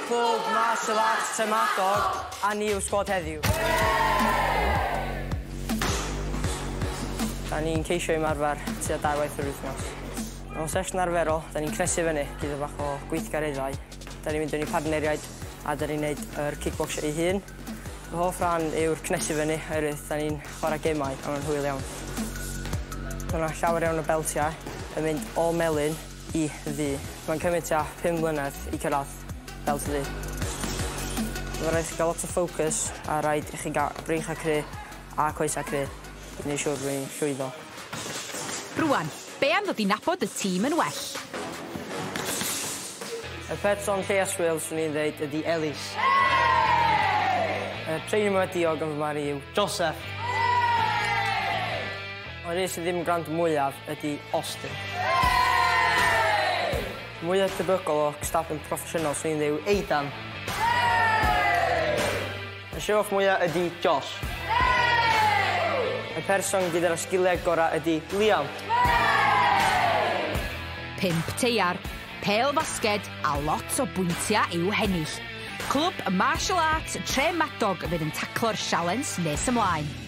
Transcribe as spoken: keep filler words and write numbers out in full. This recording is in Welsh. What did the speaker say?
Clwb martial arts Tremadog a ni yw Sgwad heddiw. Da ni'n ceisio ymarfer tua dau waith yr wythnos. Mewn sesiwn arferol, da ni'n cnesu fyny gyda bach o gweithgareddau. Da ni'n mynd yn ei partneriaid a da ni'n gwneud yr kickboxio ei hun. Y hoff rhan yw'r cnesu fyny, oherwydd da ni'n chwarae gemau a mae'n hwyl iawn. Mae yna llawer iawn o beltiau yn mynd o melyn i ddu. Mae'n cymryd tua pum mlynedd i cyrraedd belt ddu. Mae'n rhaid i gael lot o ffocws a rhaid i chi gael braich a cry a coesau cry i wneud siŵr bod ni'n llwyddo. Rwan, be am ddod i nabod y tîm yn well? Y person lleia swil swn i'n dweud ydi Elis. Y treini yma diog yn fy mari yw Joseph. Ond un sydd ddim yn gwrando mwyaf ydi Austin. Mwyaf debygol o gystadlu'n proffesiynol swn i'n dweud Eidan. Y show-off mwyaf ydi Josh. Y person gyda'r sgiliau gorau ydi Liam. Pimp teiar, pêl basged a lot o bwyntiau i'w hennill. Clwb y martial arts Tremadog fydd yn taclo'r sialens nes ymlaen.